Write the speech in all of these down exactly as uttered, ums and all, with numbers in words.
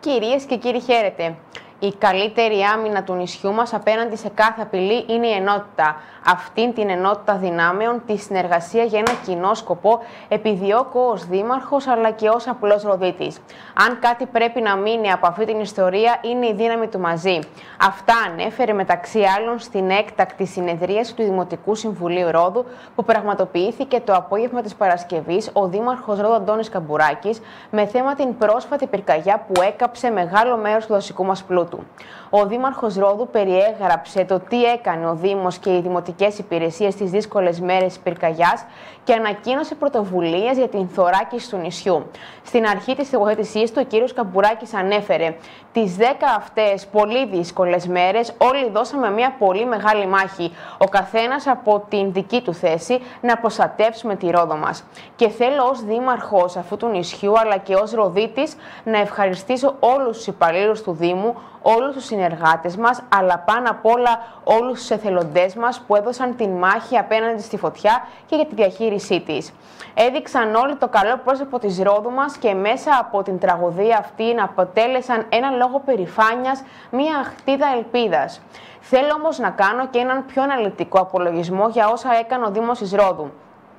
Κυρίες και κύριοι, χαίρετε. Η καλύτερη άμυνα του νησιού μας απέναντι σε κάθε απειλή είναι η ενότητα. Αυτήν την ενότητα δυνάμεων, τη συνεργασία για ένα κοινό σκοπό, επιδιώκω ως δήμαρχος αλλά και ως απλός Ροδίτης. Αν κάτι πρέπει να μείνει από αυτή την ιστορία, είναι η δύναμη του μαζί. Αυτά ανέφερε μεταξύ άλλων στην έκτακτη συνεδρίαση του Δημοτικού Συμβουλίου Ρόδου, που πραγματοποιήθηκε το απόγευμα της Παρασκευής ο Δήμαρχος Ρόδου Αντώνης Καμπουράκης, με θέμα την πρόσφατη πυρκαγιά που έκαψε μεγάλο μέρος του δασικού μας πλούτου. Ο Δήμαρχος Ρόδου περιέγραψε το τι έκανε ο Δήμος και οι δημοτικές υπηρεσίες στις δύσκολες μέρες της πυρκαγιάς και ανακοίνωσε πρωτοβουλίες για την θωράκιση του νησιού. Στην αρχή της τοποθέτησής του, ο κ. Καμπουράκης ανέφερε: τις δέκα αυτές πολύ δύσκολες μέρες όλοι δώσαμε μια πολύ μεγάλη μάχη, ο καθένας από την δική του θέση, να προστατεύσουμε τη Ρόδο μας. Και θέλω ως δήμαρχος αυτού του νησιού, αλλά και ως Ροδίτης, να ευχαριστήσω όλους τους υπαλλήλους του Δήμου, όλους τους συνεργάτες μας, αλλά πάνω απ' όλα όλους τους εθελοντές μας που έδωσαν την μάχη απέναντι στη φωτιά και για τη διαχείρισή της. Έδειξαν όλοι το καλό πρόσωπο της Ρόδου μας και μέσα από την τραγωδία αυτή να αποτέλεσαν ένα λόγο περηφάνειας, μία αχτίδα ελπίδας. Θέλω όμως να κάνω και έναν πιο αναλυτικό απολογισμό για όσα έκανε ο Δήμος της Ρόδου.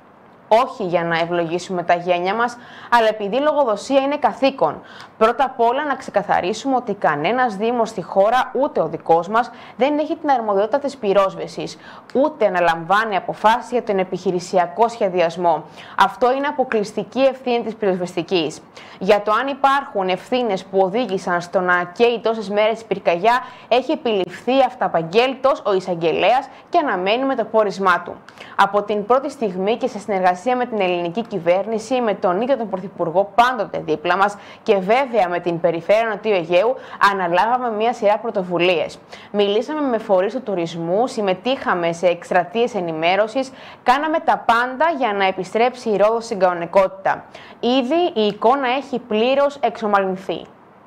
Όχι για να ευλογήσουμε τα γένια μας, αλλά επειδή η λογοδοσία είναι καθήκον. Πρώτα απ' όλα να ξεκαθαρίσουμε ότι κανένας δήμος στη χώρα, ούτε ο δικός μας, δεν έχει την αρμοδιότητα της πυρόσβεσης, ούτε αναλαμβάνει αποφάσεις για τον επιχειρησιακό σχεδιασμό. Αυτό είναι αποκλειστική ευθύνη της πυροσβεστικής. Για το αν υπάρχουν ευθύνες που οδήγησαν στο να καίει τόσες μέρες η πυρκαγιά, έχει επιληφθεί αυταπαγγέλτος ο εισαγγελέας και αναμένουμε το πόρισμά του. Από την πρώτη στιγμή και σε συνεργασία με την ελληνική κυβέρνηση, με τον ίδιο τον Πρωθυπουργό πάντοτε δίπλα μας και βέβαια με την Περιφέρεια Νοτιού Αιγαίου, αναλάβαμε μια σειρά πρωτοβουλίες. Μιλήσαμε με φορείς του τουρισμού, συμμετείχαμε σε εκστρατείες ενημέρωσης, κάναμε τα πάντα για να επιστρέψει η Ρόδος στην κανονικότητα. Ήδη η εικόνα έχει πλήρως εξομαλυνθεί.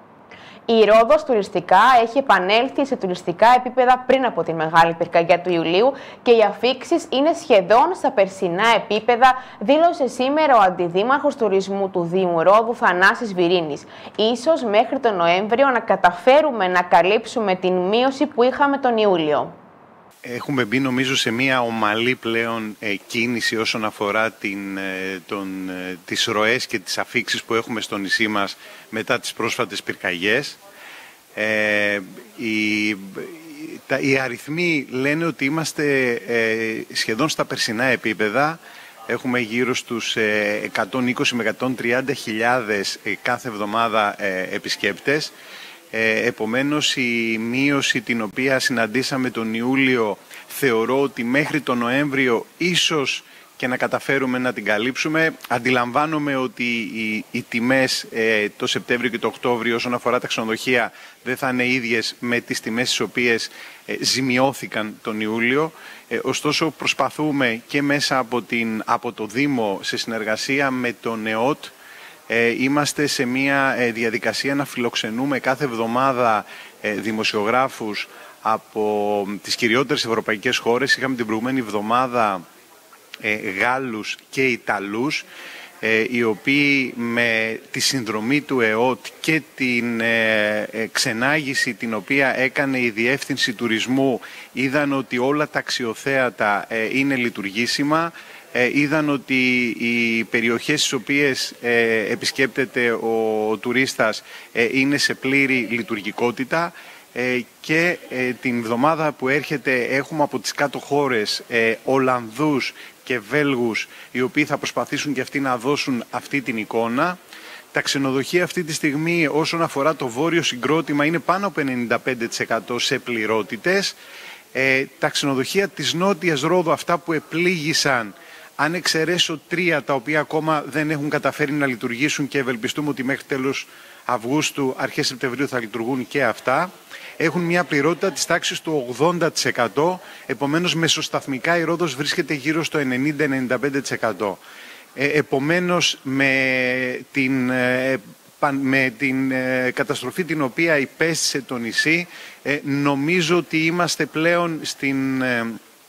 Η Ρόδος τουριστικά έχει επανέλθει σε τουριστικά επίπεδα πριν από τη μεγάλη πυρκαγιά του Ιουλίου και οι αφίξεις είναι σχεδόν στα περσινά επίπεδα, δήλωσε σήμερα ο Αντιδήμαρχος Τουρισμού του Δήμου Ρόδου, Θανάσης Βυρίνης. Ίσως μέχρι τον Νοέμβριο να καταφέρουμε να καλύψουμε την μείωση που είχαμε τον Ιούλιο. Έχουμε μπει νομίζω σε μια ομαλή πλέον ε, κίνηση όσον αφορά την, ε, τον, ε, τις ροές και τις αφίξεις που έχουμε στο νησί μας μετά τις πρόσφατες πυρκαγιές. Ε, οι, τα, οι αριθμοί λένε ότι είμαστε ε, σχεδόν στα περσινά επίπεδα. Έχουμε γύρω στους ε, εκατόν είκοσι με εκατόν τριάντα χιλιάδες ε, κάθε εβδομάδα ε, επισκέπτες. Ε, επομένως η μείωση την οποία συναντήσαμε τον Ιούλιο θεωρώ ότι μέχρι τον Νοέμβριο ίσως και να καταφέρουμε να την καλύψουμε. Αντιλαμβάνομαι ότι οι, οι τιμές ε, το Σεπτέμβριο και το Οκτώβριο όσον αφορά τα ξενοδοχεία δεν θα είναι ίδιες με τις τιμές τις οποίες ε, ζημιώθηκαν τον Ιούλιο. Ε, ωστόσο προσπαθούμε και μέσα από, την, από το Δήμο σε συνεργασία με τον ΕΟΤ. Είμαστε σε μια διαδικασία να φιλοξενούμε κάθε εβδομάδα δημοσιογράφους από τις κυριότερες ευρωπαϊκές χώρες. Είχαμε την προηγούμενη εβδομάδα Γάλλους και Ιταλούς, οι οποίοι με τη συνδρομή του ΕΟΤ και την ξενάγηση την οποία έκανε η Διεύθυνση Τουρισμού είδαν ότι όλα τα αξιοθέατα είναι λειτουργήσιμα. Ε, είδαν ότι οι περιοχές στις οποίες ε, επισκέπτεται ο, ο τουρίστας ε, είναι σε πλήρη λειτουργικότητα ε, και ε, την εβδομάδα που έρχεται έχουμε από τις κάτω χώρες ε, Ολλανδούς και Βέλγους, οι οποίοι θα προσπαθήσουν και αυτοί να δώσουν αυτή την εικόνα. Τα ξενοδοχεία αυτή τη στιγμή όσον αφορά το βόρειο συγκρότημα είναι πάνω από ενενήντα πέντε τοις εκατό σε πληρότητες. Ε, τα ξενοδοχεία της Νότιας Ρόδου, αυτά που επλήγησαν, αν εξαιρέσω τρία τα οποία ακόμα δεν έχουν καταφέρει να λειτουργήσουν και ευελπιστούμε ότι μέχρι τέλος Αυγούστου, αρχές Σεπτεμβρίου θα λειτουργούν και αυτά, έχουν μια πληρότητα της τάξης του ογδόντα τοις εκατό, επομένως μεσοσταθμικά η Ρόδος βρίσκεται γύρω στο ενενήντα με ενενήντα πέντε τοις εκατό. Ε, επομένως με την, ε, με την ε, καταστροφή την οποία υπέστησε το νησί, ε, νομίζω ότι είμαστε πλέον στην... Ε,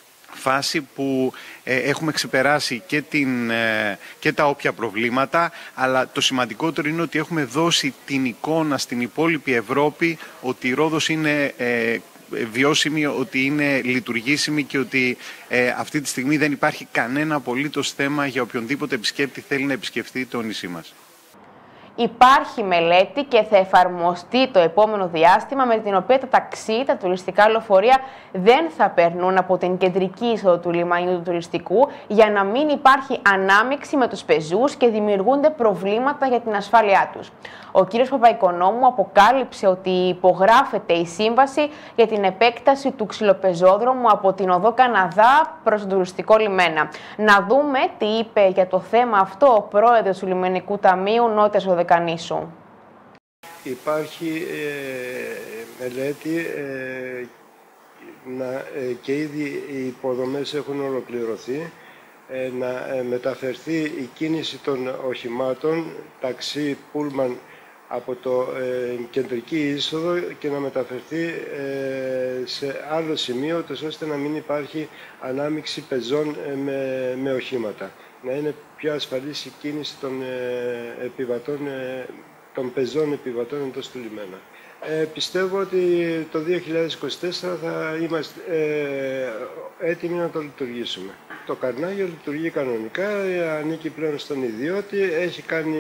φάση που ε, έχουμε ξεπεράσει και, την, ε, και τα όποια προβλήματα, αλλά το σημαντικότερο είναι ότι έχουμε δώσει την εικόνα στην υπόλοιπη Ευρώπη ότι η Ρόδος είναι ε, βιώσιμη, ότι είναι λειτουργήσιμη και ότι ε, αυτή τη στιγμή δεν υπάρχει κανένα απολύτως θέμα για οποιονδήποτε επισκέπτη θέλει να επισκεφτεί το νησί μας. Υπάρχει μελέτη και θα εφαρμοστεί το επόμενο διάστημα, με την οποία τα ταξί, τα τουριστικά λεωφορεία δεν θα περνούν από την κεντρική είσοδο του λιμανιού του τουριστικού, για να μην υπάρχει ανάμειξη με τους πεζούς και δημιουργούνται προβλήματα για την ασφάλειά τους. Ο κύριος Παπαϊκονόμου αποκάλυψε ότι υπογράφεται η σύμβαση για την επέκταση του ξυλοπεζόδρομου από την οδό Καναδά προς τον τουριστικό λιμένα. Να δούμε τι είπε για το θέμα αυτό ο πρόεδρος του Λιμενικού Ταμείου Νότιας Οδεκανήσου. Υπάρχει ε, μελέτη ε, να, ε, και ήδη οι υποδομές έχουν ολοκληρωθεί, ε, να ε, μεταφερθεί η κίνηση των οχημάτων, ταξί, πούλμαν, από το ε, κεντρική είσοδο και να μεταφερθεί ε, σε άλλο σημείο, ώστε να μην υπάρχει ανάμειξη πεζών ε, με, με οχήματα. Να είναι πιο ασφαλής η κίνηση των, ε, επιβατών, ε, των πεζών επιβατών εντός του λιμένα. Ε, πιστεύω ότι το δύο χιλιάδες είκοσι τέσσερα θα είμαστε ε, έτοιμοι να το λειτουργήσουμε. Το Καρνάγιο λειτουργεί κανονικά, ανήκει πλέον στον ιδιώτη, έχει κάνει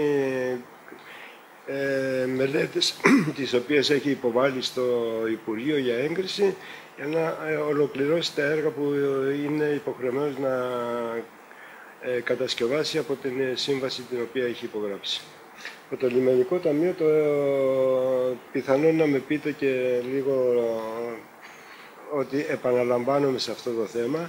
Ε, μελέτες τις οποίες έχει υποβάλει στο Υπουργείο για έγκριση, για να ε, ολοκληρώσει τα έργα που είναι υποχρεωμένος να ε, κατασκευάσει από την σύμβαση την οποία έχει υπογράψει. Από το Λιμενικό Ταμείο, το ε, πιθανόν να με πείτε και λίγο ε, ότι επαναλαμβάνομαι σε αυτό το θέμα,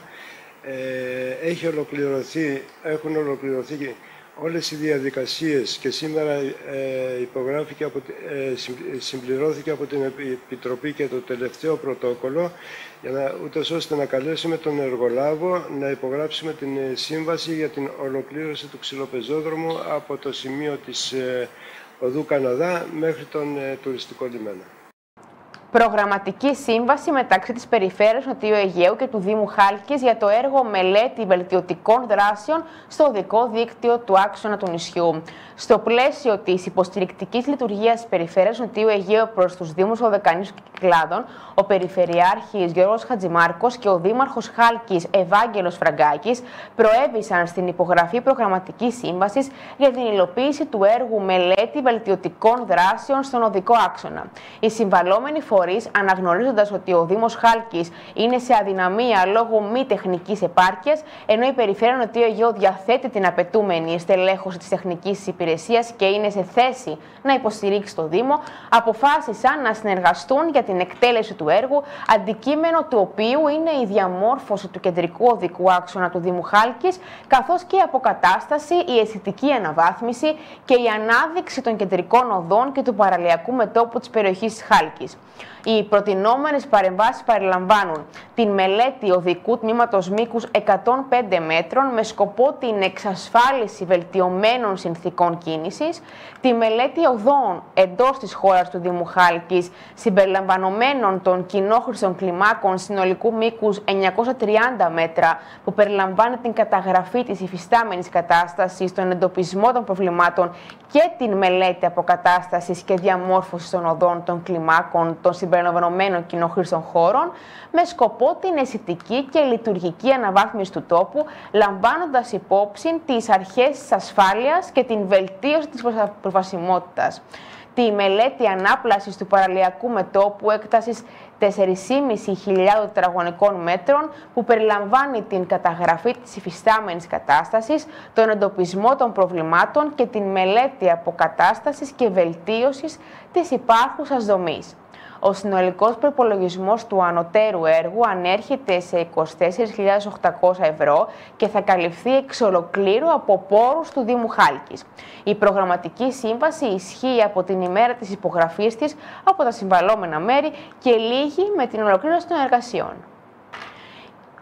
ε, έχει ολοκληρωθεί, έχουν ολοκληρωθεί όλες οι διαδικασίες και σήμερα ε, υπογράφηκε από, ε, συμπληρώθηκε από την Επιτροπή και το τελευταίο πρωτόκολλο, για να, ούτως ώστε να καλέσουμε τον εργολάβο να υπογράψουμε την σύμβαση για την ολοκλήρωση του ξυλοπεζόδρομου από το σημείο της ε, οδού Καναδά μέχρι τον ε, τουριστικό λιμένα. Προγραμματική σύμβαση μεταξύ της Περιφέρειας Νοτιού Αιγαίου και του Δήμου Χάλκης για το έργο μελέτη βελτιωτικών δράσεων στο οδικό δίκτυο του άξονα του νησιού. Στο πλαίσιο της υποστηρικτικής λειτουργίας της Περιφέρειας Νοτιού Αιγαίου προς τους Δήμους Οδεκανήσου και Κυκλάδων, ο Περιφερειάρχης Γιώργος Χατζημάρκος και ο Δήμαρχος Χάλκης Ευάγγελος Φραγκάκης προέβησαν στην υπογραφή προγραμματικής σύμβασης για την υλοποίηση του έργου μελέτη βελτιωτικών δράσεων στον οδικό άξονα. Οι συμβαλόμενοι φορείς, αναγνωρίζοντας ότι ο Δήμος Χάλκης είναι σε αδυναμία λόγω μη τεχνικής επάρκειας, ενώ η Περιφέρεια Νοτιού Αιγαίου διαθέτει την απαιτούμενη στελέχωση της τεχνικής υπηρεσίας και είναι σε θέση να υποστηρίξει το Δήμο, αποφάσισαν να συνεργαστούν για την εκτέλεση του έργου, αντικείμενο του οποίου είναι η διαμόρφωση του κεντρικού οδικού άξονα του Δήμου Χάλκης, καθώς και η αποκατάσταση, η αισθητική αναβάθμιση και η ανάδειξη των κεντρικών οδών και του παραλιακού μετώπου της περιοχής της Χάλκης. Οι προτινόμενες παρεμβάσεις περιλαμβάνουν την μελέτη οδικού τμήματος μήκους εκατόν πέντε μέτρων με σκοπό την εξασφάλιση βελτιωμένων συνθήκων κίνησης, τη μελέτη οδών εντός της χώρας του Δήμου Χάλκης συμπεριλαμβανομένων των κοινόχρηστων κλιμάκων συνολικού μήκους εννιακόσια τριάντα μέτρα, που περιλαμβάνει την καταγραφή της υφιστάμενης κατάστασης, τον εντοπισμό των προβλημάτων και την μελέτη αποκατάστασης και διαμόρφωσης των οδών των κλιμάκων των συμπεριλαμβανομένων κοινόχρηστων χώρων, με σκοπό την αισθητική και λειτουργική αναβάθμιση του τόπου, λαμβάνοντας υπόψη τις αρχές της ασφάλειας και την βελτίωση της προσβασιμότητας. Τη μελέτη ανάπλασης του παραλιακού μετώπου έκτασης τέσσερις χιλιάδες πεντακόσια τετραγωνικών μέτρων, που περιλαμβάνει την καταγραφή της υφιστάμενης κατάστασης, τον εντοπισμό των προβλημάτων και την μελέτη αποκατάστασης και βελτίωσης της υπάρχουσας δομής. Ο συνολικός προϋπολογισμός του ανωτέρου έργου ανέρχεται σε είκοσι τέσσερις χιλιάδες οκτακόσια ευρώ και θα καλυφθεί εξ ολοκλήρου από πόρους του Δήμου Χάλκης. Η προγραμματική σύμβαση ισχύει από την ημέρα της υπογραφής της από τα συμβαλόμενα μέρη και λήγει με την ολοκλήρωση των εργασιών.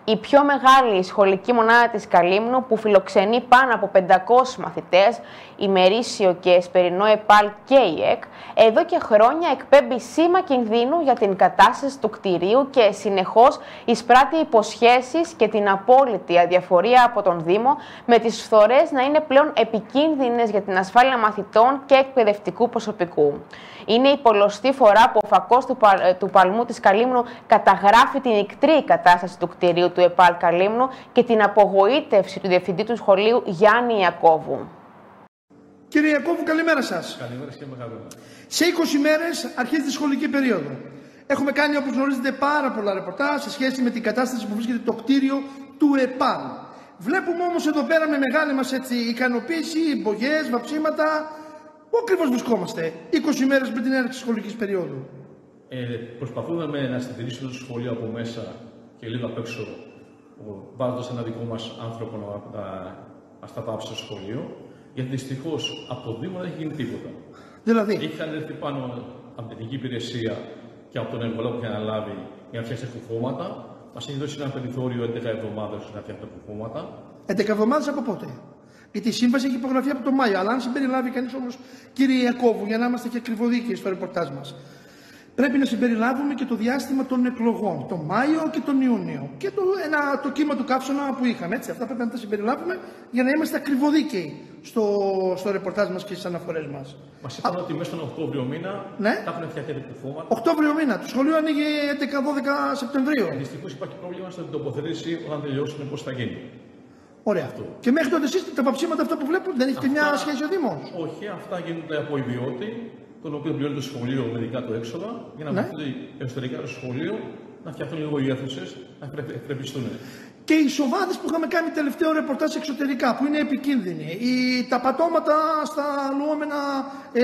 Η πιο μεγάλη σχολική μονάδα της Καλύμνου, που φιλοξενεί πάνω από πεντακόσιους μαθητές, ημερήσιο και εσπερινό ΕΠΑΛ και ΙΕΚ, εδώ και χρόνια εκπέμπει σήμα κινδύνου για την κατάσταση του κτηρίου και συνεχώς εισπράττει υποσχέσεις και την απόλυτη αδιαφορία από τον Δήμο, με τις φθορές να είναι πλέον επικίνδυνες για την ασφάλεια μαθητών και εκπαιδευτικού προσωπικού. Είναι η πολλωστή φορά που ο φακός του, Πα... του Παλμού της Καλύμνου καταγράφει την ικτρή κατάσταση του κτηρίου του ΕΠΑΛ Καλύμνου και την απογοήτευση του διευθυντή του σχολείου Γιάννη Ιακώβου. Κύριε Ιακώβου, καλημέρα σας. Καλημέρα και μεγάλο. Σε είκοσι μέρες αρχίζει τη σχολική περίοδο. Έχουμε κάνει, όπως γνωρίζετε, πάρα πολλά ρεπορτάζ σε σχέση με την κατάσταση που βρίσκεται το κτίριο του ΕΠΑΛ. Βλέπουμε όμως εδώ πέρα με μεγάλη μας έτσι, ικανοποίηση, μπογιές, βαψίματα. Πού ακριβώς βρισκόμαστε είκοσι μέρες πριν την έναρξη της σχολικής περίοδου? Ε, προσπαθούμε να συντηρήσουμε το σχολείο από μέσα και λίγο απ' έξω, βάζοντας ένα δικό μας άνθρωπο να, να, να σταθάψει στο σχολείο. Γιατί δυστυχώς από το Δήμο δεν έχει γίνει τίποτα. Δηλαδή. Είχαν έρθει πάνω από την εθνική υπηρεσία και από τον εργολάβο που είχε αναλάβει για να φτιάξει κουφώματα. Μας έχει δώσει ένα περιθώριο έντεκα εβδομάδες να φτιάχνουν κουφώματα. έντεκα εβδομάδες από πότε? Γιατί η σύμβαση έχει υπογραφεί από τον Μάιο. Αλλά αν συμπεριλάβει κανείς όμως, κύριε Ιακώβου, για να είμαστε και ακριβοδίκαιοι στο ρεπορτάζ μας, πρέπει να συμπεριλάβουμε και το διάστημα των εκλογών, τον Μάιο και τον Ιούνιο. Και το, ένα, το κύμα του καύσωνα που είχαμε. Έτσι, αυτά πρέπει να τα συμπεριλάβουμε για να είμαστε ακριβοδίκαιοι στο, στο ρεπορτάζ μας και στις αναφορές μας. Μας είπαν ότι μέσα στον Οκτώβριο μήνα ναι. θα έχουν φτιάξει κουφώματα. Οκτώβριο μήνα. Το σχολείο ανοίγει έντεκα δώδεκα Σεπτεμβρίου. Ε, Δυστυχώς υπάρχει πρόβλημα στην τοποθέτηση όταν τελειώσουν πώς θα γίνει. Ωραία. Αυτό. Και μέχρι τότε εσείς τα παψίματα αυτά που βλέπουν δεν έχει και μια σχέση ο Δήμος? Όχι, αυτά γίνονται από ιδιώτη, τον οποίο πληρώνει το σχολείο με δικά του έξοδα, για να βοηθήσει ναι. εσωτερικά το σχολείο να φτιαχτούν λίγο οι αίθουσες, να ευπρεπιστούν. Και οι σοβάδες που είχαμε κάνει τελευταίο ρεπορτάζ εξωτερικά, που είναι επικίνδυνοι, οι, τα πατώματα στα λουόμενα ε,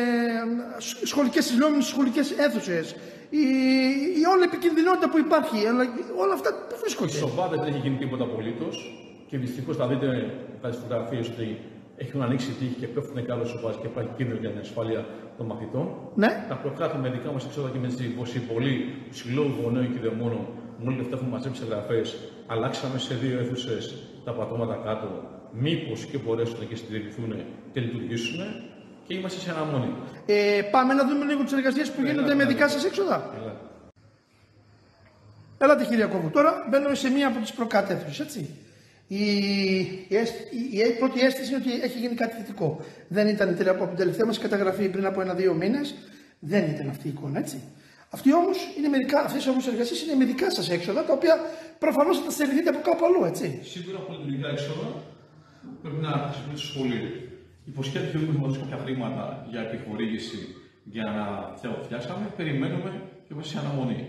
σχολικές, στις λουόμενες σχολικές αίθουσες, η, η όλη επικινδυνότητα που υπάρχει, αλλά όλα αυτά που βρίσκονται. Οι σοβάδες δεν έχει γίνει τίποτα απολύτως και δυστυχώς θα δείτε τα φωτογραφίες ότι έχουν ανοίξει τύχη και πέφτουν κάτω σοβάδες και υπάρχει κίνδυνο για την ασφάλεια των μαθητών. Ναι. Τα προκράτουμε με δικά μας έξοδα και με τη υποσυμβολή του Συλλόγου Γονέων και Δαιμόνων. Μόλις αυτά έχουμε μαζέψει εγγραφές, αλλάξαμε σε δύο αίθουσες τα πατώματα κάτω. Μήπως και μπορέσουν και συντηρηθούν και λειτουργήσουν και είμαστε σε αναμονή. Ε, πάμε να δούμε λίγο τις εργασίες που γίνονται με δικά σας έξοδα. Έλα. Έλατε, κύριε Ιακώβου. Τώρα μπαίνουμε σε μία από τις προκάτ-αίθουσες, έτσι. Η, η, η, η πρώτη αίσθηση είναι ότι έχει γίνει κάτι θετικό. Δεν ήταν από την τελευταία μας καταγραφή πριν από ένα-δύο μήνες, δεν ήταν αυτή η εικόνα, έτσι. Αυτή όμως είναι μερικά, αυτές όμως οι εργασίες είναι με δικά σας έξοδα, τα οποία προφανώς θα τα στερηθείτε από κάπου αλλού, έτσι. Σίγουρα από λειτουργικά έξοδα πρέπει να χρησιμοποιήσουμε το σχολείο. Υποσχέθηκε ότι έχουμε δώσει κάποια χρήματα για επιχορήγηση για να φτιάξαμε. Περιμένουμε και είμαστε σε αναμονή.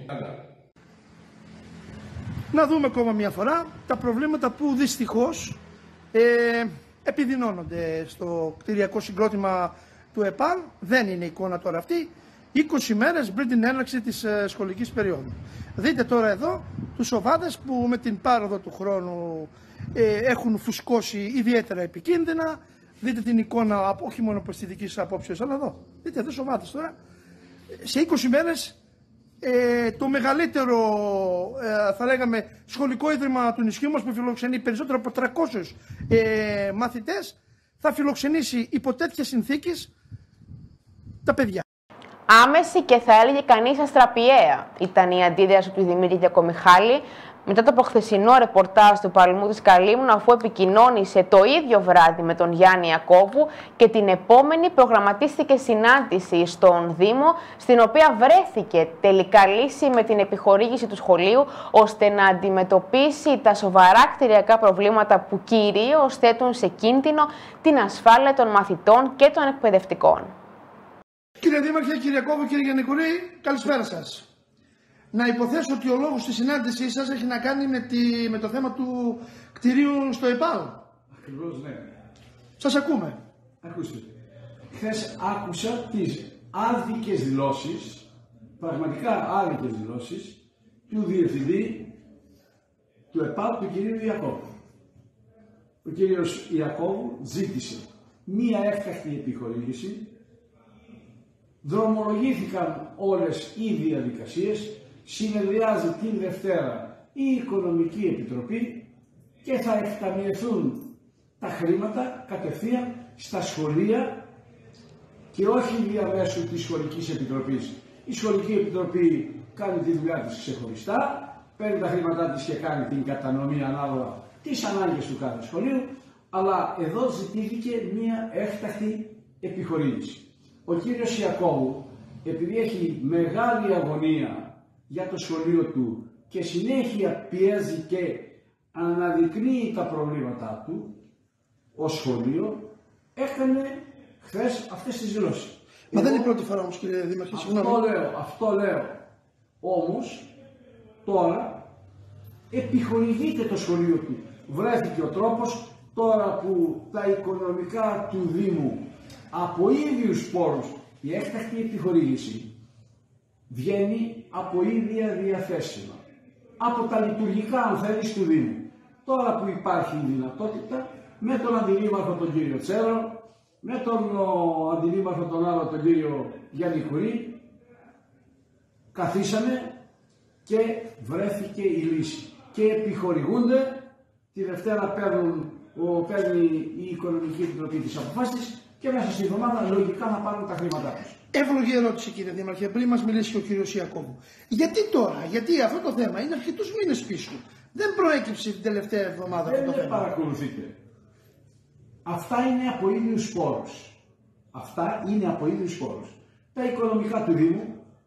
Να δούμε ακόμα μια φορά τα προβλήματα που δυστυχώς ε, επιδεινώνονται στο κτηριακό συγκρότημα του ΕΠΑΛ. Δεν είναι εικόνα τώρα αυτή. είκοσι μέρες πριν την έναρξη της ε, σχολικής περίοδου. Δείτε τώρα εδώ τους σοβάδες που με την πάροδο του χρόνου ε, έχουν φουσκώσει ιδιαίτερα επικίνδυνα. Δείτε την εικόνα από, όχι μόνο από αισθητικής απόψεως, αλλά εδώ. Δείτε εδώ σοβάδες τώρα. Σε είκοσι μέρες ε, το μεγαλύτερο ε, θα λέγαμε σχολικό ίδρυμα του νησιού μας που φιλοξενεί περισσότερο από τριακόσιους ε, μαθητές θα φιλοξενήσει υπό τέτοιες συνθήκες τα παιδιά. Άμεση και θα έλεγε κανείς αστραπιαία ήταν η αντίδραση του Δημήτρη Γιακομιχάλη μετά το προχθεσινό ρεπορτάζ του Παλμού της Καλύμνου, αφού επικοινώνησε το ίδιο βράδυ με τον Γιάννη Ιακώβου και την επόμενη προγραμματίστηκε συνάντηση στον Δήμο, στην οποία βρέθηκε τελικά λύση με την επιχορήγηση του σχολείου, ώστε να αντιμετωπίσει τα σοβαρά κτηριακά προβλήματα που κυρίως θέτουν σε κίνδυνο την ασφάλεια των μαθητών και των εκπαιδευτικών. Κύριε Δήμαρχε, κύριε Ιακώβου, κύριε Γιαννικουρή, καλησπέρα σας. Να υποθέσω ότι ο λόγος της συνάντησής σας έχει να κάνει με, τη, με το θέμα του κτηρίου στο ΕΠΑΛ. Ακριβώς, ναι. Σας ακούμε. Ακούστε. Χθες άκουσα τις άδικες δηλώσεις, πραγματικά άδικες δηλώσεις, του Διευθυντή του ΕΠΑΛ, του κυρίου Ιακώβου. Ο κύριος Ιακώβου ζήτησε μία έκτακτη επιχορήγηση. Δρομολογήθηκαν όλες οι διαδικασίες, συνεδριάζει την Δευτέρα η Οικονομική Επιτροπή και θα εκταμιευθούν τα χρήματα κατευθείαν στα σχολεία και όχι διαμέσου της Σχολικής Επιτροπής. Η Σχολική Επιτροπή κάνει τη δουλειά της ξεχωριστά, παίρνει τα χρήματά της και κάνει την κατανομή ανάλογα τις ανάγκες του κάθε σχολείου, αλλά εδώ ζητήθηκε μία έκτακτη επιχορήγηση. Ο κύριος Ιακώβου, επειδή έχει μεγάλη αγωνία για το σχολείο του και συνέχεια πιέζει και αναδεικνύει τα προβλήματά του ως σχολείο, έκανε χθες αυτές τις δηλώσεις. Μα δεν είναι η πρώτη φορά όμως, κύριε Δήμαρχε, συγγνώμη. Αυτό λέω, αυτό λέω. Όμως, τώρα επιχορηγείται το σχολείο του. Βρέθηκε ο τρόπος, τώρα που τα οικονομικά του Δήμου από ίδιους πόρους, η έκτακτη επιχορήγηση βγαίνει από ίδια διαθέσιμα. Από τα λειτουργικά, αν θέλεις, του Δήμου. Τώρα που υπάρχει η δυνατότητα, με τον αντιδήμαρχο τον κύριο Τσέρο, με τον ο, αντιδήμαρχο τον άλλο τον κύριο Γιάννη Κουρί, καθίσαμε και βρέθηκε η λύση. Και επιχορηγούνται, τη Δευτέρα παίρνουν, ο, παίρνει η Οικονομική Επιτροπή της αποφάσεις και μέσα στη εβδομάδα λογικά να πάρουν τα χρήματά τους. Εύλογη ερώτηση, κύριε Δήμαρχε, πριν μας μιλήσει και ο κύριος Ιακώβου. Γιατί τώρα, γιατί αυτό το θέμα είναι αρκετούς μήνες πίσω. Δεν προέκυψε την τελευταία εβδομάδα αυτό το θέμα. Δεν παρακολουθείτε. Αυτά είναι από ίδιους πόρους. Αυτά είναι από ίδιους πόρους. Τα οικονομικά του Δήμου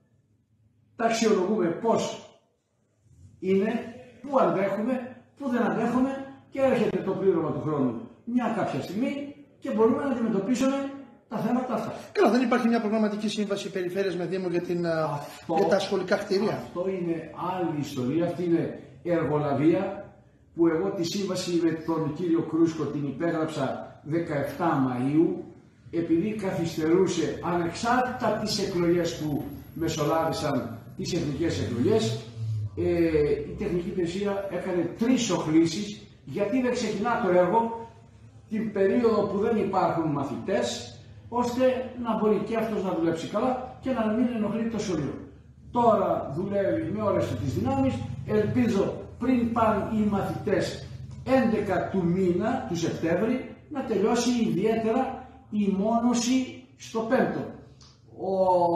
τα αξιολογούμε πώς είναι, πού αντέχουμε, πού δεν αντέχουμε και έρχεται το πλήρωμα του χρόνου μια κάποια στιγμή και μπορούμε να αντιμετωπίσουμε τα θέματα αυτά. Καλά, δεν υπάρχει μια προγραμματική σύμβαση περιφέρειας με Δήμο για, την, αυτό, για τα σχολικά κτίρια. Αυτό είναι άλλη ιστορία, αυτή είναι εργολαβία που εγώ τη σύμβαση με τον κύριο Κρούσκο την υπέγραψα δεκαεφτά Μαΐου επειδή καθυστερούσε ανεξάρτητα από τις εκλογές που μεσολάβησαν τις εθνικές εκλογές. Ε, η τεχνική υπηρεσία έκανε τρεις οχλήσεις γιατί δεν ξεκινά το έργο την περίοδο που δεν υπάρχουν μαθητές, ώστε να μπορεί και αυτός να δουλέψει καλά και να μην ενοχλεί το σχολείο. Τώρα δουλεύει με όλες τις δυνάμεις, ελπίζω πριν πάνε οι μαθητές έντεκα του μήνα, του Σεπτέμβρη, να τελειώσει ιδιαίτερα η μόνωση στο πέμπτο. Ο,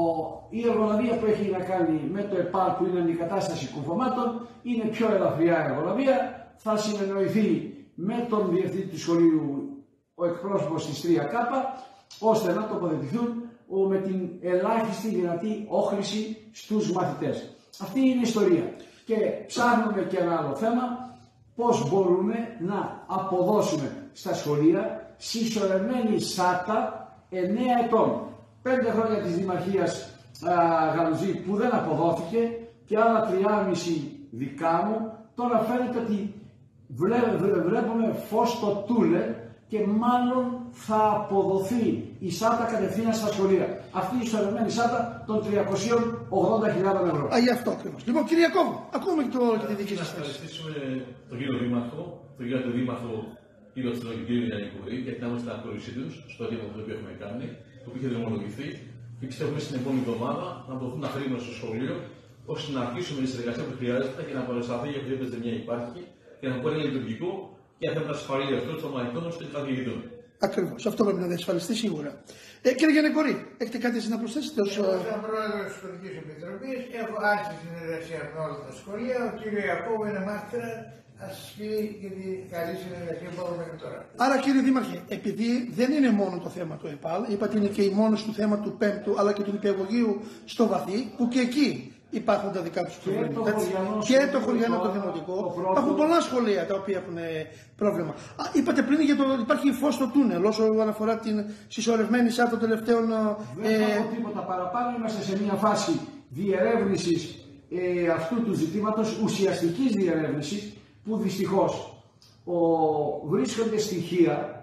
η εργολαβία που έχει να κάνει με το ΕΠΑΛ, που είναι αντικατάσταση κουφωμάτων, είναι πιο ελαφριά εργολαβία, θα συνεννοηθεί με τον διευθυντή του σχολείου ο εκπρόσωπος της τρία Κάπα, ώστε να τοποθετηθούν με την ελάχιστη δυνατή όχληση στους μαθητές. Αυτή είναι η ιστορία. Και ψάχνουμε και ένα άλλο θέμα, πώς μπορούμε να αποδώσουμε στα σχολεία συσσωρευμένη σάτα εννέα ετών. Πέντε χρόνια της Δημαρχίας Γαλουζή που δεν αποδόθηκε και άλλα τριάμιση δικά μου. Τώρα φαίνεται ότι βλέ, βλέπουμε φως στο τούλε και μάλλον θα αποδοθεί η σάτα κατευθείαν στα σχολεία. Αυτή η ισορροπημένη σάτα των τριακοσίων ογδόντα χιλιάδων ευρώ. Α, γι' αυτό ακριβώς. Λοιπόν, κύριε Ιακώβου, ακούμε και, το, και τη δική σας θέση. Να ευχαριστήσουμε τον κύριο Δήμαρχο, τον κύριο του Δήμαρχο, κύριο Τσινό και κύριο Γιάννη Κουρί, για την άμεση αναχώρησή του στο έργο το οποίο έχουμε κάνει, το οποίο είχε δρομολογηθεί. Και πιστεύουμε στην επόμενη εβδομάδα να δοθούν τα χρήματα στο σχολείο, ώστε να αρχίσουμε τη συνεργασία που χρειάζεται και να παρασταθεί για οποιαδήποτε ζημιά υπάρχει και να μπορεί να είναι λειτουργικό και για θέματα ασφαλείας των μαθητών ώστε και καθηγητών. Ακριβώς. Αυτό πρέπει να διασφαλιστεί σίγουρα. Ε, κύριε Γιάννη Κουρί, έχετε κάτι να προσθέσετε ως. Εγώ, σαν πρόεδρος της Σχολικής Επιτροπής, έχω άρχιση συνεργασία με όλα τα σχολεία. Ο κύριο Ιακώβου είναι μάρτυρα. Ας σας πει για την καλή συνεργασία που έχουμε μέχρι τώρα. Άρα, κύριε Δήμαρχε, επειδή δεν είναι μόνο το θέμα του ΕΠΑΛ, είπατε είναι και η μόνος του θέμα του πέμπτου αλλά και του νηπιαγωγείου στο Βαθύ, που και εκεί υπάρχουν τα δικά του προβλήματα. Και το χωριανό το δημοτικό. Υπάρχουν πολλά σχολεία τα οποία έχουν πρόβλημα. Α, είπατε πριν για το υπάρχει φως στο τούνελ όσο αναφορά την συσσωρευμένη σάτα των τελευταίων. Δεν θα πω τίποτα παραπάνω. Είμαστε σε μια φάση διερεύνησης ε, αυτού του ζητήματος, ουσιαστικής διερεύνησης, που δυστυχώς ο, βρίσκονται στοιχεία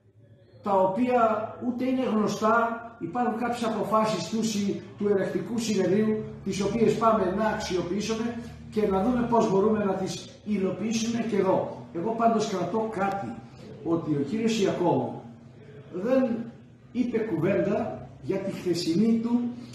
τα οποία ούτε είναι γνωστά. Υπάρχουν κάποιες αποφάσεις του, του ελεκτικού συνεδρίου, τις οποίες πάμε να αξιοποιήσουμε και να δούμε πώς μπορούμε να τις υλοποιήσουμε και εδώ. Εγώ πάντως κρατώ κάτι, ότι ο κύριος Ιακώβου δεν είπε κουβέντα για τη χθεσινή του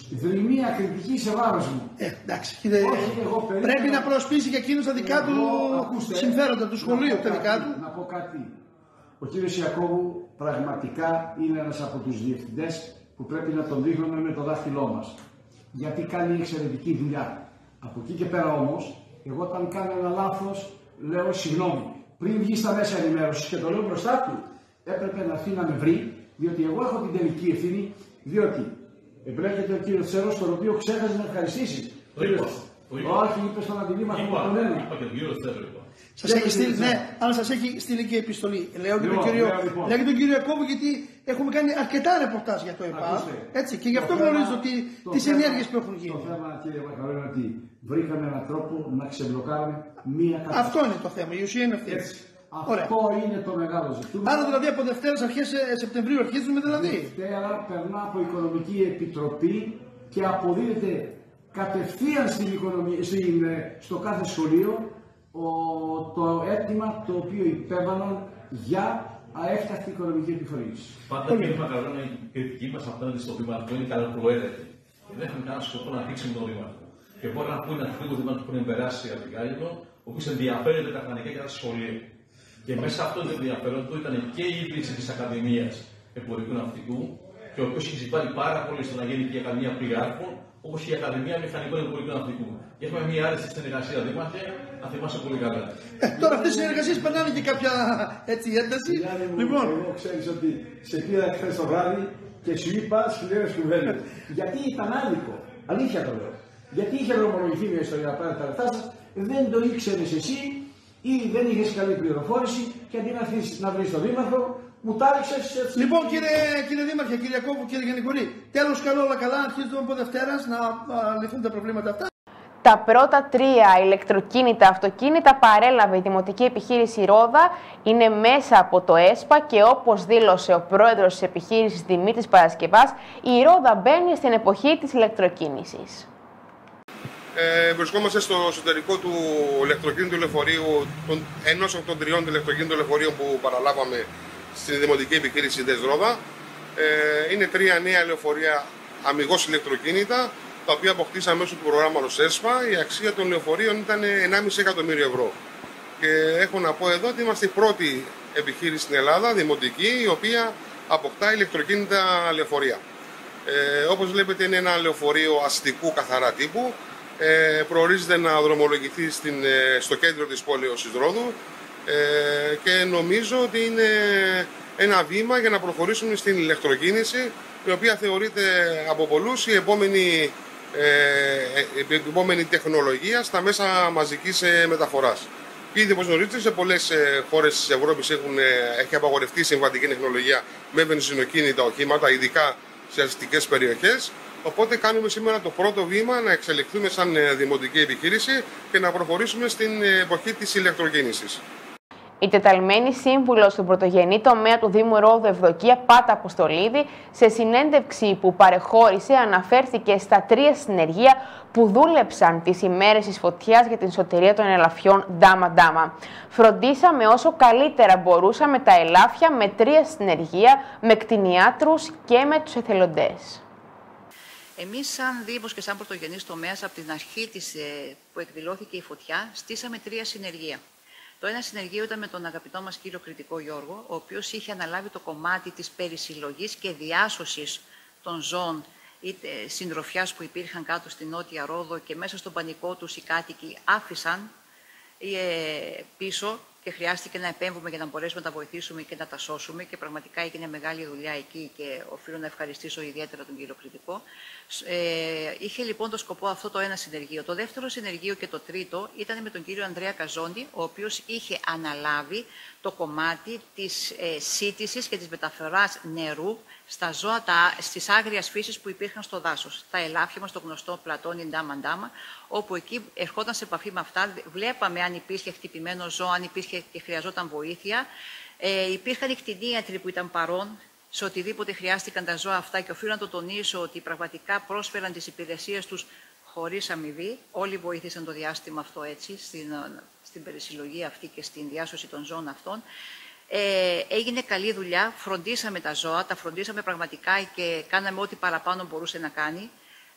δρυμία κριτική σε βάρος μου. Ε, εντάξει, κύριε, Όχι, εγώ περίμενα... πρέπει να προσπίσει και εκείνος τα δικά του ακούστε, συμφέροντα του σχολείου, τα κάτι, δικά του. Να πω κάτι. Ο κύριος Ιακώβου πραγματικά είναι ένας από τους διευθυντές που πρέπει να τον δείχνουμε με το δάχτυλό μας. Γιατί κάνει εξαιρετική δουλειά. Από εκεί και πέρα όμως, εγώ όταν κάνω ένα λάθος, λέω συγγνώμη. Πριν βγει στα μέσα ενημέρωσης και το λέω μπροστά του, έπρεπε να έρθει να με βρει, διότι εγώ έχω την τελική ευθύνη, διότι εμπλέκεται ο κύριος Τσέρος, τον οποίο ξέχασε να ευχαριστήσει. Το είπα. Όχι, είπε στον αντιδήμαρχο Είπα, τον ένα. είπα και τον κύριο Τσέρο, είπα. Σας έχει στείλει, ναι, αλλά σας έχει στείλει και επιστολή. Λέω και τον Λοιπόν, κύριο, λέω, λοιπόν. λέω και τον κύριο Ιακώβου, γιατί έχουμε κάνει αρκετά ρεπορτάζ για το ΕΠΑ. Έτσι, και γι' αυτό Το γνωρίζω θέμα- τι, το τις θέμα- ενέργειες που έχουν γίνει. Το θέμα, κύριε Μακαρό, είναι ότι βρήκαμε έναν τρόπο να ξεμπλοκάρουμε μία κατάσταση. Αυτό είναι το θέμα, η ουσία είναι αυτή. Έτσι. Ωραία. Αυτό είναι το μεγάλο ζητούμενο. Άρα δηλαδή από Δευτέρας αρχές ε, Σεπτεμβρίου αρχίζουμε δηλαδή. Δευτέρα περνά από Οικονομική Επιτροπή και αποδίδεται κατευθείαν στην οικονομία, στην, ε, στο κάθε σχολείο ο, το αίτημα το οποίο υπέβαλαν για αέφτακτη οικονομική επιχορήγηση. Πάντα κύριε Μακαρόνα, η κριτική μας απέναντι στο Δήμαρχο είναι καλοπροαίρετη. Δεν έχουμε κανένα σκοπό να δείξουμε τον Δήμαρχο. Και μπορεί να πούνε αυτοί του Δήμαρχου που έχουν περάσει από την Κάλυμνο, ο οποίος ενδιαφέρεται τα χρονικά για τα σχολεία. Και μέσα αυτό το ενδιαφέρον του ήταν και η ίδρυση της Ακαδημίας Εμπορικού Ναυτικού, και ο οποίος έχει ζητάει πάρα πολύ στο να γίνει και η Ακαδημία Πλοιάρχων, όπως και η Ακαδημία Μηχανικών Εμπορικού Ναυτικού. Και έχουμε μια άρεστη συνεργασία, Δήμαρχε, να θυμάσαι πολύ καλά. Ε, τώρα αυτές οι συνεργασίες περνάνε και κάποια έτσι, ένταση. Γιάννη μου, Λοιπόν, εγώ ξέρεις ότι σε πήρα χθες το βράδυ και σου είπα σκληρές κουβέντες. Γιατί ήταν άδικο. Αλήθεια το λέω. Γιατί είχε δρομολογηθεί μια ιστορία να πάρει τα λεφτά σας, δεν το ήξερες εσύ ή δεν είχες καλή πληροφόρηση και αντί να, να βρεις τον Δήμαρχο, μου τα ρίξες έτσι. λοιπόν κύριε, κύριε Δήμαρχε, κύριε Ιακώβου, κύριε Γενικουρή, τέλος καλό όλα καλά, αρχίζουμε από Δευτέρας να α, λυθούν τα προβλήματα αυτά. Τα πρώτα τρία ηλεκτροκίνητα αυτοκίνητα παρέλαβε η Δημοτική Επιχείρηση Ρόδα, είναι μέσα από το ΕΣΠΑ και όπως δήλωσε ο πρόεδρος της επιχείρησης Δημήτρης Παρασκευάς, η Ρόδα μπαίνει στην εποχή της ηλεκτροκίνησης. Ε, βρισκόμαστε στο εσωτερικό του ηλεκτροκίνητου λεωφορείου, των, ενός από των τριών ηλεκτροκίνητων λεωφορείων που παραλάβαμε στην Δημοτική Επιχείρηση ΔΕΣ Ρόδα. Ε, είναι τρία νέα λεωφορεία αμιγώς ηλεκτροκίνητα, τα οποία αποκτήσαμε μέσω του προγράμματος ΕΣΠΑ. Η αξία των λεωφορείων ήταν ενάμιση εκατομμύριο ευρώ. Και έχω να πω εδώ ότι είμαστε η πρώτη επιχείρηση στην Ελλάδα, δημοτική, η οποία αποκτά ηλεκτροκίνητα λεωφορεία. Ε, όπως βλέπετε, είναι ένα λεωφορείο αστικού καθαρά τύπου. Ε, προορίζεται να δρομολογηθεί στην, στο κέντρο της πόλεως της Ρόδου ε, και νομίζω ότι είναι ένα βήμα για να προχωρήσουμε στην ηλεκτροκίνηση, η οποία θεωρείται από πολλούς η επόμενη, ε, η επόμενη τεχνολογία στα μέσα μαζικής μεταφοράς. Ήδη, όπως γνωρίζετε, σε πολλές χώρες της Ευρώπης έχουν, έχει απαγορευτεί η συμβατική τεχνολογία με βενζινοκίνητα οχήματα, ειδικά σε αστικές περιοχές. Οπότε κάνουμε σήμερα το πρώτο βήμα να εξελιχθούμε σαν δημοτική επιχείρηση και να προχωρήσουμε στην εποχή της ηλεκτροκίνησης. Η τεταλμένη σύμβουλος του πρωτογενή τομέα του Δήμου Ρόδου Ευδοκία, Πάτα Αποστολίδη, σε συνέντευξη που παρεχώρησε, αναφέρθηκε στα τρία συνεργεία που δούλεψαν τις ημέρες της φωτιάς για την σωτηρία των ελαφιών Ντάμα-Ντάμα. Φροντίσαμε όσο καλύτερα μπορούσαμε τα ελάφια με τρία συνεργεία, με κτηνιάτρους και με τους εθελοντές. Εμείς σαν Δήμος και σαν πρωτογενής τομέας, από την αρχή της, που εκδηλώθηκε η φωτιά, στήσαμε τρία συνεργεία. Το ένα συνεργείο ήταν με τον αγαπητό μας κύριο Κρητικό Γιώργο, ο οποίος είχε αναλάβει το κομμάτι της περισυλλογής και διάσωσης των ζώων είτε συντροφιάς που υπήρχαν κάτω στην Νότια Ρόδο και μέσα στον πανικό τους οι κάτοικοι άφησαν ε, πίσω και χρειάστηκε να επέμβουμε για να μπορέσουμε να τα βοηθήσουμε και να τα σώσουμε και πραγματικά έγινε μεγάλη δουλειά εκεί και οφείλω να ευχαριστήσω ιδιαίτερα τον κύριο Κρητικό. Ε, είχε λοιπόν το σκοπό αυτό το ένα συνεργείο. Το δεύτερο συνεργείο και το τρίτο ήταν με τον κύριο Ανδρέα Καζόνη, ο οποίος είχε αναλάβει το κομμάτι της ε, σύντησης και της μεταφοράς νερού στα ζώα, τα, στις άγριας φύσεις που υπήρχαν στο δάσος. Τα ελάφια μας, το γνωστό πλατώνι Ντάμα-Ντάμα, όπου εκεί ερχόταν σε επαφή με αυτά, βλέπαμε αν υπήρχε χτυπημένο ζώο, αν υπήρχε και χρειαζόταν βοήθεια. Ε, υπήρχαν οι κτηνίατροι που ήταν παρόν σε οτιδήποτε χρειάστηκαν τα ζώα αυτά και οφείλω να το τονίσω ότι πραγματικά πρόσφεραν τις υπηρεσίες τους χωρίς αμοιβή. Όλοι βοήθησαν το διάστημα αυτό έτσι, στην, στην περισυλλογή αυτή και στην διάσωση των ζώων αυτών. Ε, έγινε καλή δουλειά, φροντίσαμε τα ζώα, τα φροντίσαμε πραγματικά και κάναμε ό,τι παραπάνω μπορούσε να κάνει.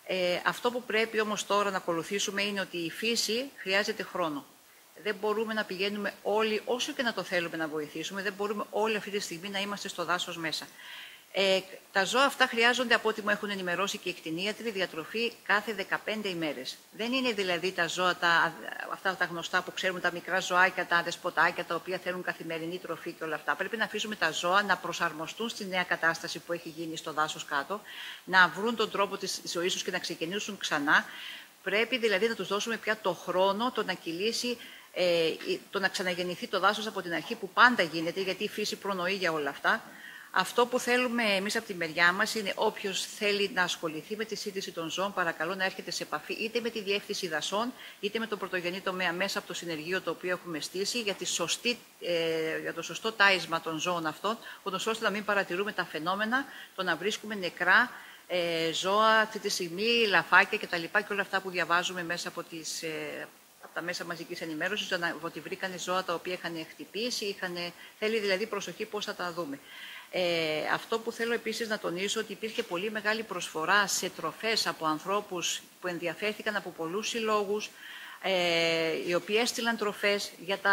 Ε, αυτό που πρέπει όμως τώρα να ακολουθήσουμε είναι ότι η φύση χρειάζεται χρόνο. Δεν μπορούμε να πηγαίνουμε όλοι, όσο και να το θέλουμε να βοηθήσουμε, δεν μπορούμε όλοι αυτή τη στιγμή να είμαστε στο δάσος μέσα. Ε, τα ζώα αυτά χρειάζονται, από ό,τι μου έχουν ενημερώσει και οι κτηνίατροι, διατροφή κάθε δεκαπέντε ημέρες. Δεν είναι δηλαδή τα ζώα, τα, αυτά τα γνωστά που ξέρουμε, τα μικρά ζωάκια, τα δεσποτάκια, τα οποία θέλουν καθημερινή τροφή και όλα αυτά. Πρέπει να αφήσουμε τα ζώα να προσαρμοστούν στη νέα κατάσταση που έχει γίνει στο δάσος κάτω, να βρουν τον τρόπο της ζωής τους και να ξεκινήσουν ξανά. Πρέπει δηλαδή να τους δώσουμε πια το χρόνο, το να κυλήσει, ε, το να ξαναγεννηθεί το δάσος από την αρχή, που πάντα γίνεται, γιατί η φύση προνοεί για όλα αυτά. Αυτό που θέλουμε εμείς από τη μεριά μας είναι όποιος θέλει να ασχοληθεί με τη σύντηση των ζώων, παρακαλώ να έρχεται σε επαφή είτε με τη διεύθυνση δασών, είτε με το πρωτογενή τομέα μέσα από το συνεργείο το οποίο έχουμε στήσει για, τη σωστή, ε, για το σωστό τάισμα των ζώων αυτών, ώστε να μην παρατηρούμε τα φαινόμενα, το να βρίσκουμε νεκρά ε, ζώα αυτή τη στιγμή, λαφάκια κτλ. Και όλα αυτά που διαβάζουμε μέσα από τις... Ε, από τα μέσα μαζικής ενημέρωσης, ότι βρήκανε ζώα τα οποία είχαν χτυπήσει, είχαν... θέλει δηλαδή προσοχή πώς θα τα δούμε. Ε, αυτό που θέλω επίσης να τονίσω, ότι υπήρχε πολύ μεγάλη προσφορά σε τροφές από ανθρώπους που ενδιαφέρθηκαν από πολλούς συλλόγους, ε, οι οποίοι έστειλαν τροφές για τα,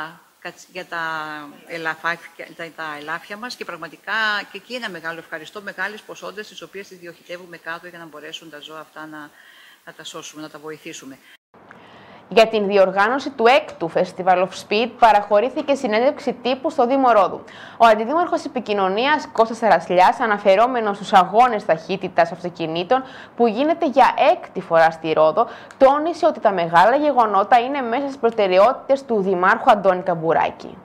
για τα, ελαφάκια, τα, τα ελάφια μας, και πραγματικά και εκεί ένα μεγάλο ευχαριστώ, μεγάλες ποσότητες τις οποίες τις διοχετεύουμε κάτω για να μπορέσουν τα ζώα αυτά να, να τα σώσουμε, να τα βοηθήσουμε. Για την διοργάνωση του έκτου Festival of Speed παραχωρήθηκε συνέντευξη τύπου στο Δήμο Ρόδου. Ο Αντιδήμαρχος Επικοινωνίας Κώστας Αρασλιάς, αναφερόμενος στους αγώνες ταχύτητας αυτοκινήτων που γίνεται για έκτη φορά στη Ρόδο, τόνισε ότι τα μεγάλα γεγονότα είναι μέσα στις προτεραιότητες του Δημάρχου Αντώνη Καμπουράκη.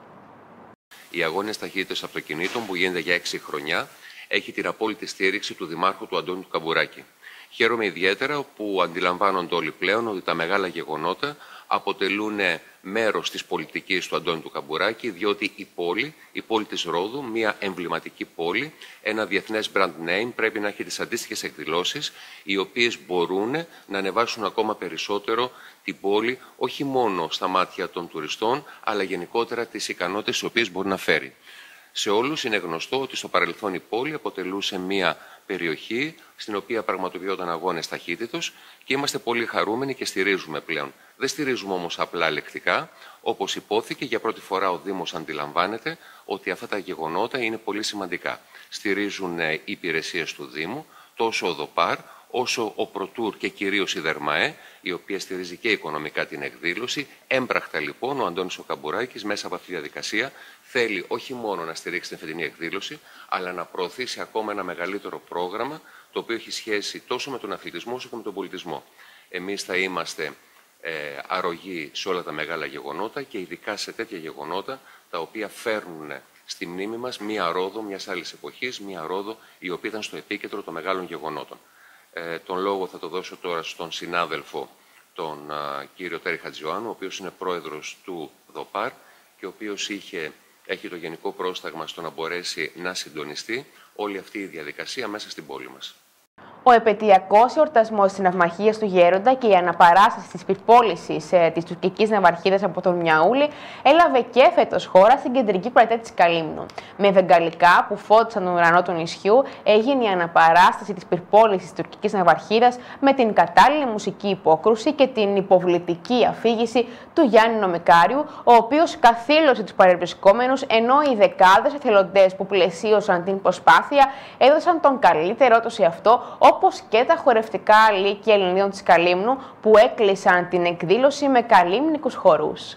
Οι αγώνες ταχύτητας αυτοκινήτων που γίνεται για έξι χρονιά έχει την απόλυτη στήριξη του Δημάρχου του Αντώνη Καμπουράκη. Χαίρομαι ιδιαίτερα που αντιλαμβάνονται όλοι πλέον ότι τα μεγάλα γεγονότα αποτελούν μέρος της πολιτικής του Αντώνη του Καμπουράκη, διότι η πόλη, η πόλη της Ρόδου, μια εμβληματική πόλη, ένα διεθνές brand name, πρέπει να έχει τις αντίστοιχες εκδηλώσεις, οι οποίες μπορούν να ανεβάσουν ακόμα περισσότερο την πόλη, όχι μόνο στα μάτια των τουριστών, αλλά γενικότερα τις ικανότητες τις οποίες μπορεί να φέρει. Σε όλους είναι γνωστό ότι στο παρελθόν η πόλη αποτελούσε μια περιοχή στην οποία πραγματοποιόταν αγώνες ταχύτητος και είμαστε πολύ χαρούμενοι και στηρίζουμε πλέον. Δεν στηρίζουμε όμως απλά λεκτικά. Όπως υπόθηκε, για πρώτη φορά ο Δήμος αντιλαμβάνεται ότι αυτά τα γεγονότα είναι πολύ σημαντικά. Στηρίζουν οι υπηρεσίες του Δήμου, τόσο ο ΔΟΠΑΡ, όσο ο Πρωτούρ και κυρίως η ΔΕΡΜΑΕ, η οποία στηρίζει και οικονομικά την εκδήλωση. Έμπρακτα λοιπόν ο Αντώνης ο Καμπουράκης μέσα από αυτή τη διαδικασία θέλει όχι μόνο να στηρίξει την φετινή εκδήλωση, αλλά να προωθήσει ακόμα ένα μεγαλύτερο πρόγραμμα, το οποίο έχει σχέση τόσο με τον αθλητισμό όσο και με τον πολιτισμό. Εμείς θα είμαστε ε, αρρωγοί σε όλα τα μεγάλα γεγονότα και ειδικά σε τέτοια γεγονότα τα οποία φέρνουν στη μνήμη μας μία Ρόδο μιας άλλης εποχής, μία Ρόδο η οποία ήταν στο επίκεντρο των μεγάλων γεγονότων. Ε, τον λόγο θα το δώσω τώρα στον συνάδελφο, τον α, κύριο Τέρη Χατζιωάννου, ο οποίος είναι πρόεδρος του ΔΟΠΑΡ και ο οποίος είχε, έχει το γενικό πρόσταγμα στο να μπορέσει να συντονιστεί όλη αυτή η διαδικασία μέσα στην πόλη μας. Ο επαιτειακός εορτασμός της Ναυμαχίας του Γέροντα και η αναπαράσταση της πυρπόλησης ε, της τουρκικής ναυαρχίδας από τον Μιαούλη έλαβε και φέτος χώρα στην κεντρική πλατεία της Καλύμνου. Με βεγγαλικά που φώτισαν τον ουρανό του νησιού, έγινε η αναπαράσταση της πυρπόλησης της τουρκικής ναυαρχίδας με την κατάλληλη μουσική υπόκρουση και την υποβλητική αφήγηση του Γιάννη Νομικάριου, ο οποίος καθήλωσε τους παρευρισκόμενους, ενώ οι δεκάδες εθελοντές που πλαισίωσαν την προσπάθεια έδωσαν τον καλύτερό τους σε αυτό, όπως και τα χορευτικά λύκεια Ελληνίων της Καλύμνου που έκλεισαν την εκδήλωση με καλύμνικους χορούς.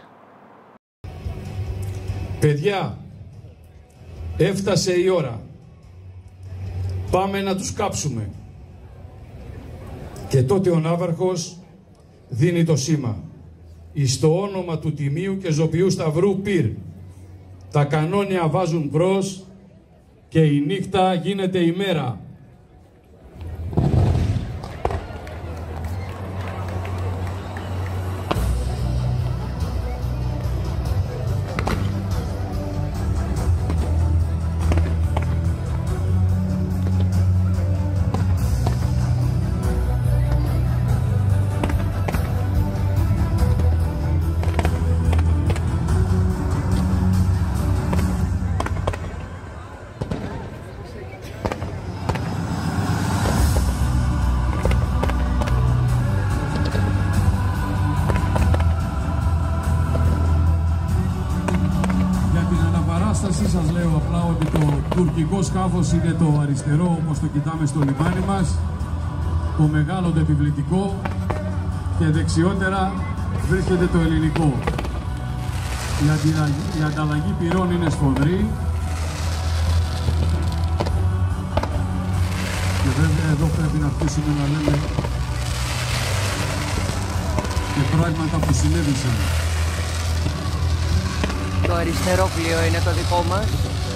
Παιδιά, έφτασε η ώρα. Πάμε να τους κάψουμε. Και τότε ο Ναύαρχος δίνει το σήμα. Εις το όνομα του Τιμίου και Ζωπιού Σταυρού Πυρ. Τα κανόνια βάζουν μπρος και η νύχτα γίνεται ημέρα. τουρκικό σκάφος είναι το αριστερό, όπως το κοιτάμε στο λιμάνι μας, το μεγάλο το επιβλητικό, και δεξιότερα βρίσκεται το ελληνικό. Η, αντιλαγή, η ανταλλαγή πυρών είναι σφοδρή και βέβαια εδώ πρέπει να αρχίσουμε να λέμε και πράγματα που συνέβησαν. Το αριστερό πλοίο είναι το δικό μας.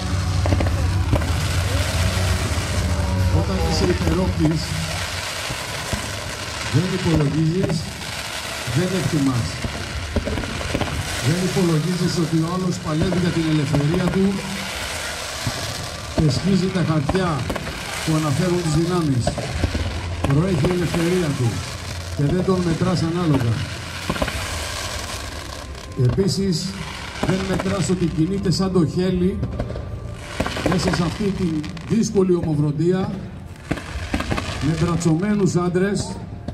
Όταν είσαι υπερόπτης, δεν υπολογίζεις, δεν εκτιμάς. Δεν υπολογίζεις ότι ο άλλος παλεύει για την ελευθερία του και σχίζει τα χαρτιά που αναφέρουν τις δυνάμεις. Προέχει η ελευθερία του και δεν τον μετράς ανάλογα. Επίσης, δεν μετράς ότι κινείται σαν το χέλι μέσα σε αυτή τη δύσκολη ομοβροντία με μπρατσωμένους άντρες,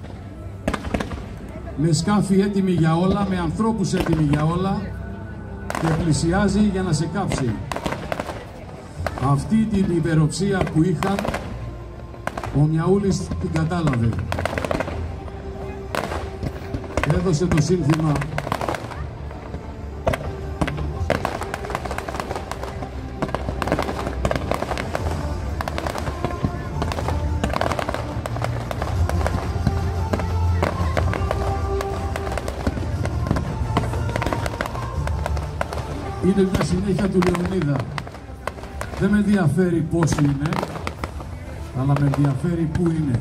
με σκάφη έτοιμοι για όλα, με ανθρώπους έτοιμοι για όλα και πλησιάζει για να σε κάψει. Αυτή την υπεροψία που είχαν, ο Μιαούλης την κατάλαβε. Έδωσε το σύνθημα είναι μια συνέχεια του Λεωνίδα. Δεν με ενδιαφέρει πώς είναι, αλλά με ενδιαφέρει πού είναι.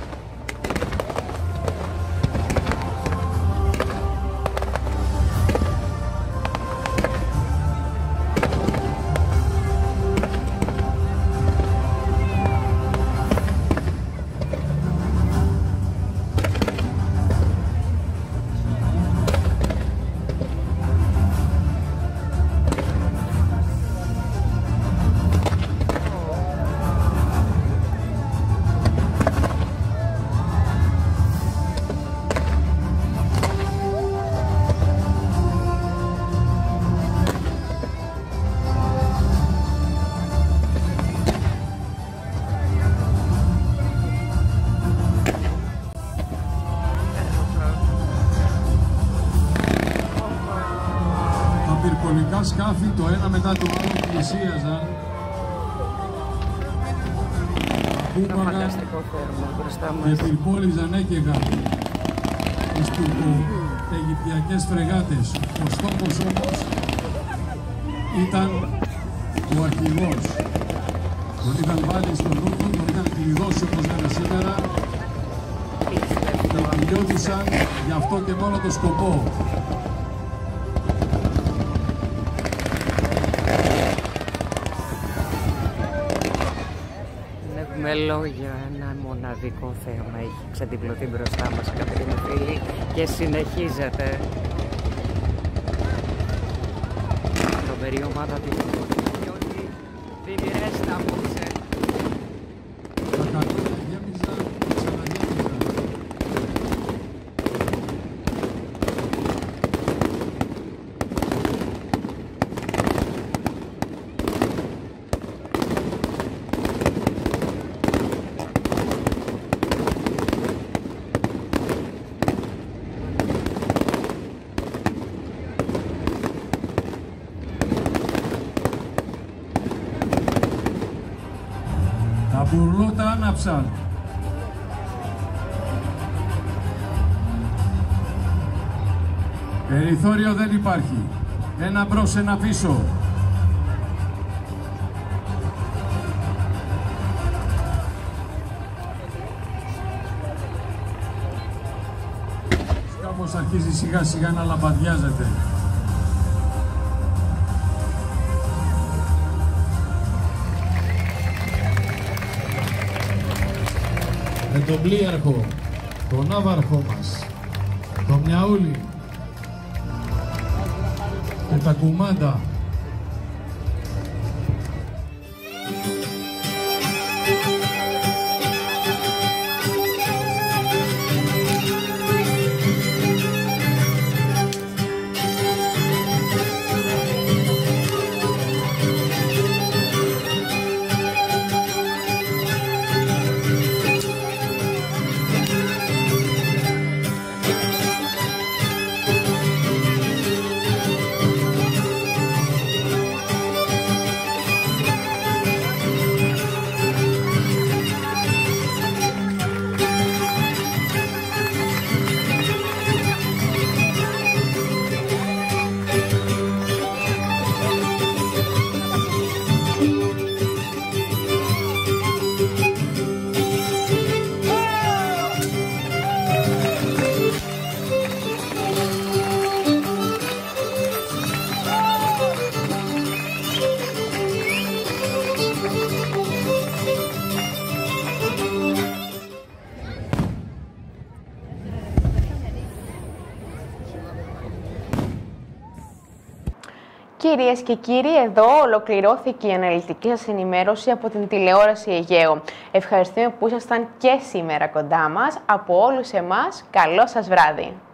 Τα σκάφη το ένα μετά το άλλο πλησίαζαν, ακούμπαγαν και πυρπόλιζαν έκαιγα τις τουρκο-αιγυπτιακές φρεγάτες. Ο στόχος όμως ήταν ο αρχηγός. Τον είχαν βάλει στον ρούχο, τον είχαν κλειδώσει όπως λέμε σήμερα και τελειώτησαν γι' αυτό και μόνο το σκοπό. Με λόγια, ένα μοναδικό θέαμα έχει ξαντιπλωθεί μπροστά μας, αγαπητοί φίλοι, και συνεχίζεται. Τρομερή ομάδα της διότι δίνει ρέστα απόψε. Τα μπουρλότα άναψαν. Περιθώριο δεν υπάρχει. Ένα μπρος, ένα πίσω. Σκάφος αρχίζει σιγά σιγά να λαμπαδιάζεται. Με τον πλοίαρχο, τον ναύαρχό μας, τον Μιαούλη και τα κουμάντα. Κυρίες και κύριοι, εδώ ολοκληρώθηκε η αναλυτική σας ενημέρωση από την τηλεόραση Αιγαίο. Ευχαριστούμε που ήσασταν και σήμερα κοντά μας. Από όλους εμάς, καλό σας βράδυ.